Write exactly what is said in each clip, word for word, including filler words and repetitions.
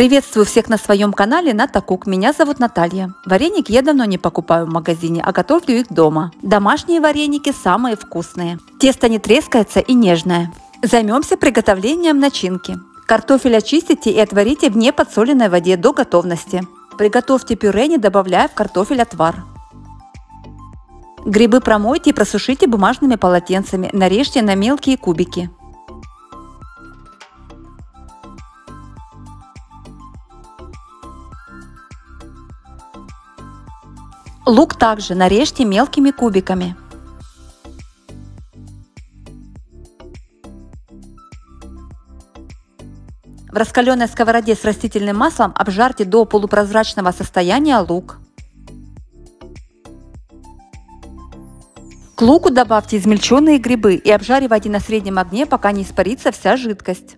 Приветствую всех на своем канале Ната Кук. Меня зовут Наталья. Вареники я давно не покупаю в магазине, а готовлю их дома. Домашние вареники самые вкусные. Тесто не трескается и нежное. Займемся приготовлением начинки. Картофель очистите и отварите в неподсоленной воде до готовности. Приготовьте пюре, не добавляя в картофель отвар. Грибы промойте и просушите бумажными полотенцами. Нарежьте на мелкие кубики. Лук также нарежьте мелкими кубиками. В раскаленной сковороде с растительным маслом обжарьте до полупрозрачного состояния лук. К луку добавьте измельченные грибы и обжаривайте на среднем огне, пока не испарится вся жидкость.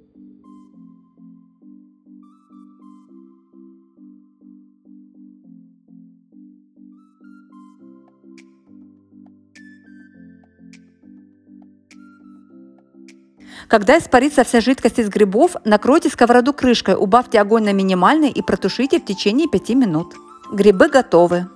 Когда испарится вся жидкость из грибов, накройте сковороду крышкой, убавьте огонь на минимальный и протушите в течение пяти минут. Грибы готовы.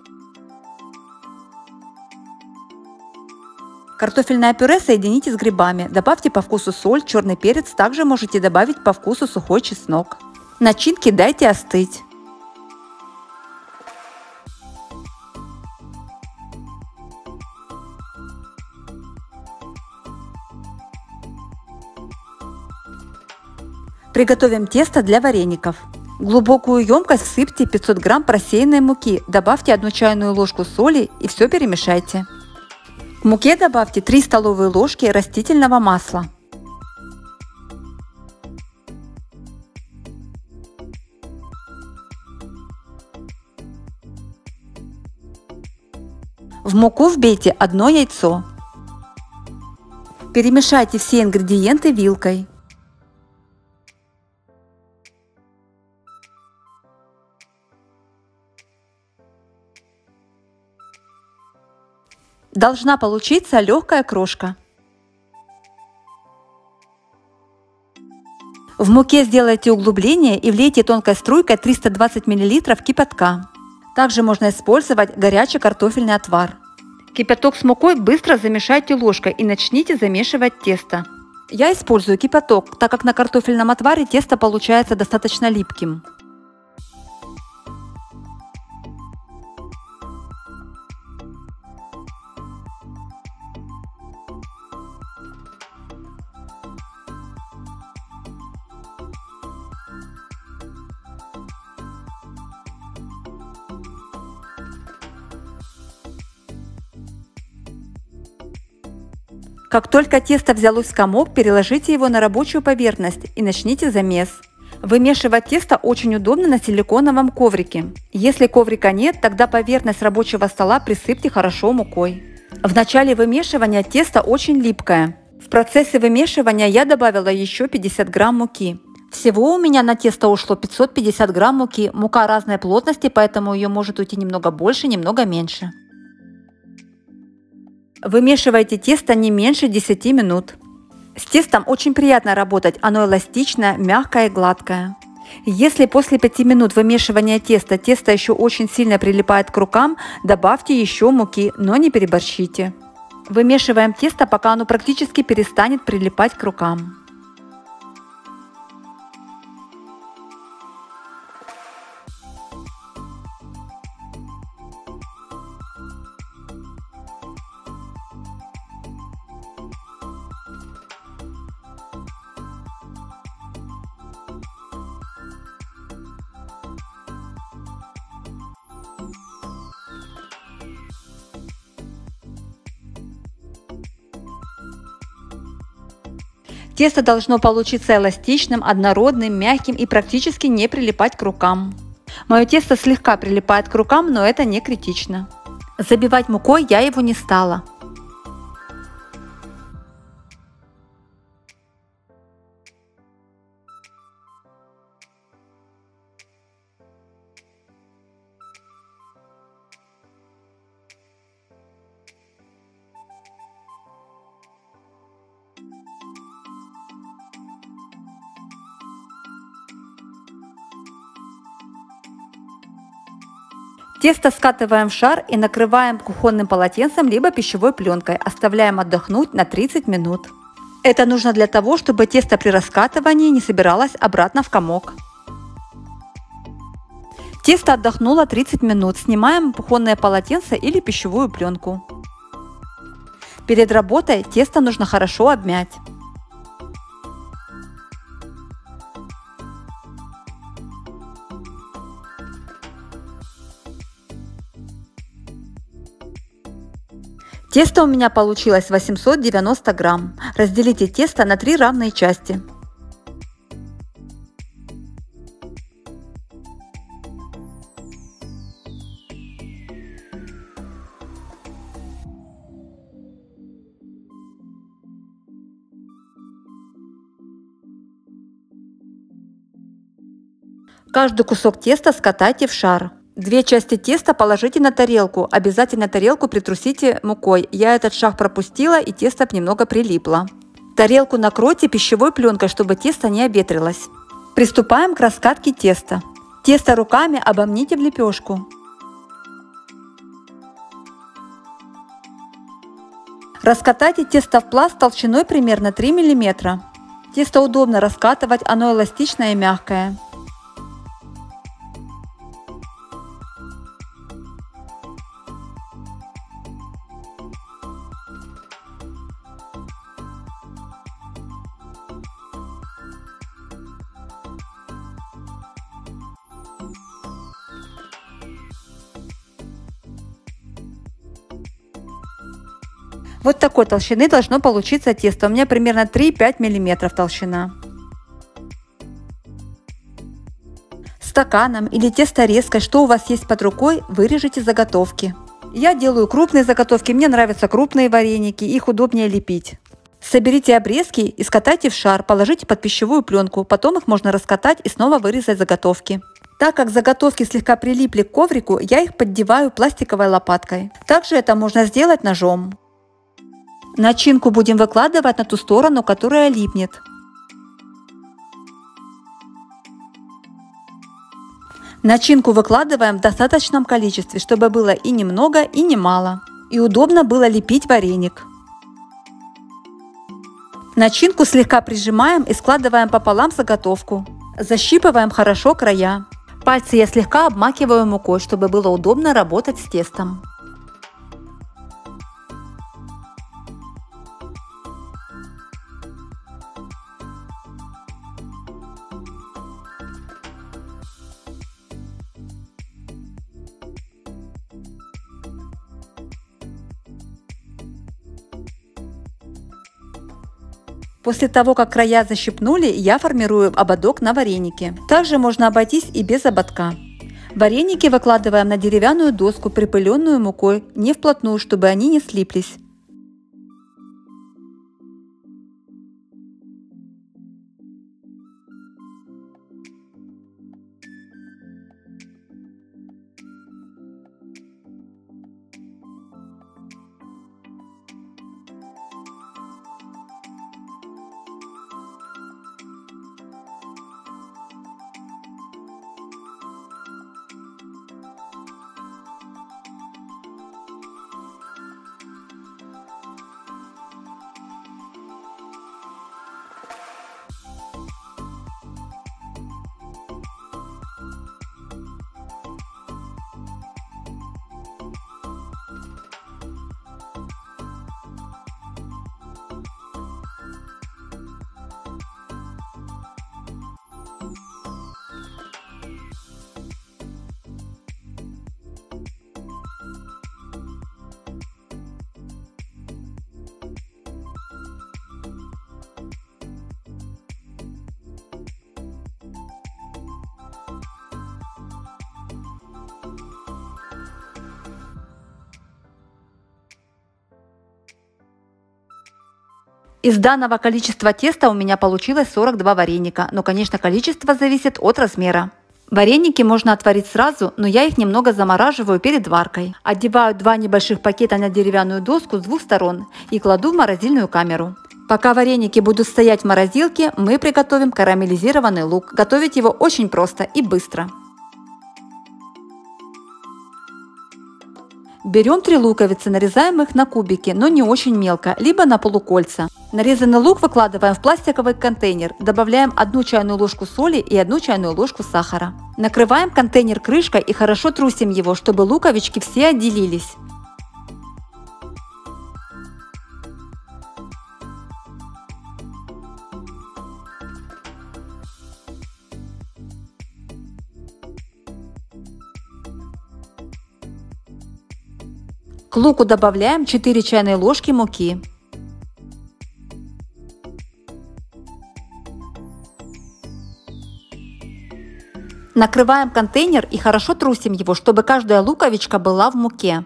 Картофельное пюре соедините с грибами. Добавьте по вкусу соль, черный перец, также можете добавить по вкусу сухой чеснок. Начинки дайте остыть. Приготовим тесто для вареников. В глубокую емкость всыпьте пятьсот грамм просеянной муки, добавьте одну чайную ложку соли и все перемешайте. К муке добавьте три столовые ложки растительного масла. В муку вбейте одно яйцо. Перемешайте все ингредиенты вилкой. Должна получиться легкая крошка. В муке сделайте углубление и влейте тонкой струйкой триста двадцать миллилитров кипятка. Также можно использовать горячий картофельный отвар. Кипяток с мукой быстро замешайте ложкой и начните замешивать тесто. Я использую кипяток, так как на картофельном отваре тесто получается достаточно липким. Как только тесто взялось в комок, переложите его на рабочую поверхность и начните замес. Вымешивать тесто очень удобно на силиконовом коврике. Если коврика нет, тогда поверхность рабочего стола присыпьте хорошо мукой. В начале вымешивания тесто очень липкое. В процессе вымешивания я добавила еще пятьдесят грамм муки. Всего у меня на тесто ушло пятьсот пятьдесят грамм муки. Мука разной плотности, поэтому ее может уйти немного больше, немного меньше. Вымешивайте тесто не меньше десяти минут. С тестом очень приятно работать, оно эластичное, мягкое и гладкое. Если после пяти минут вымешивания теста тесто еще очень сильно прилипает к рукам, добавьте еще муки, но не переборщите. Вымешиваем тесто, пока оно практически перестанет прилипать к рукам. Тесто должно получиться эластичным, однородным, мягким и практически не прилипать к рукам. Мое тесто слегка прилипает к рукам, но это не критично. Забивать мукой я его не стала. Тесто скатываем в шар и накрываем кухонным полотенцем либо пищевой пленкой. Оставляем отдохнуть на тридцать минут. Это нужно для того, чтобы тесто при раскатывании не собиралось обратно в комок. Тесто отдохнуло тридцать минут. Снимаем кухонное полотенце или пищевую пленку. Перед работой тесто нужно хорошо обмять. Тесто у меня получилось восемьсот девяносто грамм. Разделите тесто на три равные части. Каждый кусок теста скатайте в шар. Две части теста положите на тарелку. Обязательно тарелку притрусите мукой. Я этот шаг пропустила, и тесто немного прилипло. Тарелку накройте пищевой пленкой, чтобы тесто не обветрилось. Приступаем к раскатке теста. Тесто руками обомните в лепешку. Раскатайте тесто в пласт толщиной примерно три миллиметра. Тесто удобно раскатывать, оно эластичное и мягкое. Вот такой толщины должно получиться тесто. У меня примерно три-пять миллиметров толщина. Стаканом или тесторезкой, что у вас есть под рукой, вырежите заготовки. Я делаю крупные заготовки, мне нравятся крупные вареники, их удобнее лепить. Соберите обрезки и скатайте в шар, положите под пищевую пленку, потом их можно раскатать и снова вырезать заготовки. Так как заготовки слегка прилипли к коврику, я их поддеваю пластиковой лопаткой. Также это можно сделать ножом. Начинку будем выкладывать на ту сторону, которая липнет. Начинку выкладываем в достаточном количестве, чтобы было и немного, и немало. И удобно было лепить вареник. Начинку слегка прижимаем и складываем пополам заготовку. Защипываем хорошо края. Пальцы я слегка обмакиваю мукой, чтобы было удобно работать с тестом. После того, как края защипнули, я формирую ободок на варенике. Также можно обойтись и без ободка. Вареники выкладываем на деревянную доску, припыленную мукой, не вплотную, чтобы они не слиплись. Из данного количества теста у меня получилось сорок два вареника, но, конечно, количество зависит от размера. Вареники можно отварить сразу, но я их немного замораживаю перед варкой. Одеваю два небольших пакета на деревянную доску с двух сторон и кладу в морозильную камеру. Пока вареники будут стоять в морозилке, мы приготовим карамелизированный лук. Готовить его очень просто и быстро. Берем три луковицы, нарезаем их на кубики, но не очень мелко, либо на полукольца. Нарезанный лук выкладываем в пластиковый контейнер, добавляем одну чайную ложку соли и одну чайную ложку сахара. Накрываем контейнер крышкой и хорошо трусим его, чтобы луковички все отделились. К луку добавляем четыре чайные ложки муки. Накрываем контейнер и хорошо трусим его, чтобы каждая луковичка была в муке.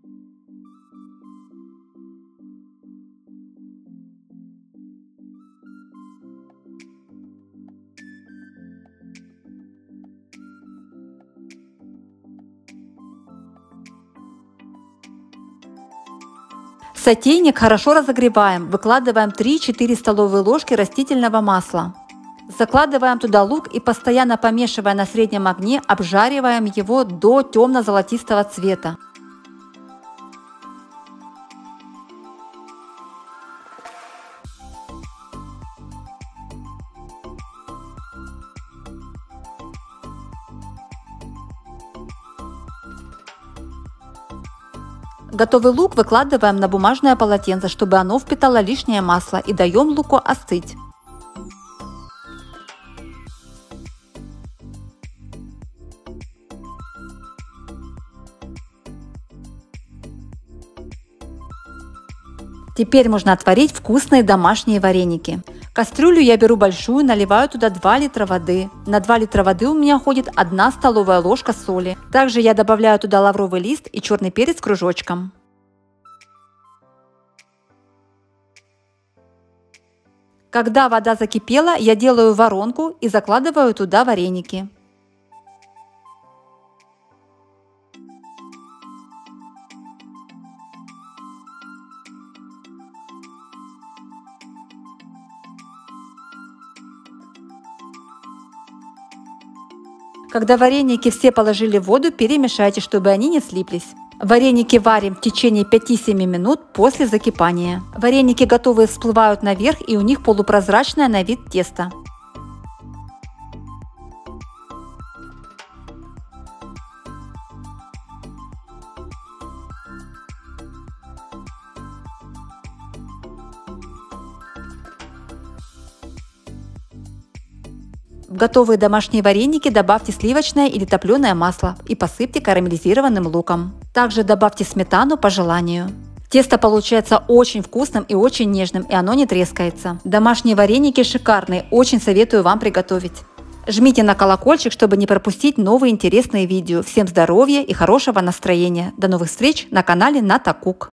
Сотейник хорошо разогреваем, выкладываем три-четыре столовые ложки растительного масла. Закладываем туда лук и, постоянно помешивая на среднем огне, обжариваем его до темно-золотистого цвета. Готовый лук выкладываем на бумажное полотенце, чтобы оно впитало лишнее масло, и даем луку остыть. Теперь можно отварить вкусные домашние вареники. Кастрюлю я беру большую, наливаю туда два литра воды. На два литра воды у меня уходит одна столовая ложка соли. Также я добавляю туда лавровый лист и черный перец кружочком. Когда вода закипела, я делаю воронку и закладываю туда вареники. Когда вареники все положили в воду, перемешайте, чтобы они не слиплись. Вареники варим в течение пяти-семи минут после закипания. Вареники готовые всплывают наверх, и у них полупрозрачное на вид тесто. В готовые домашние вареники добавьте сливочное или топленое масло и посыпьте карамелизированным луком. Также добавьте сметану по желанию. Тесто получается очень вкусным и очень нежным, и оно не трескается. Домашние вареники шикарные, очень советую вам приготовить. Жмите на колокольчик, чтобы не пропустить новые интересные видео. Всем здоровья и хорошего настроения. До новых встреч на канале Ната Кук.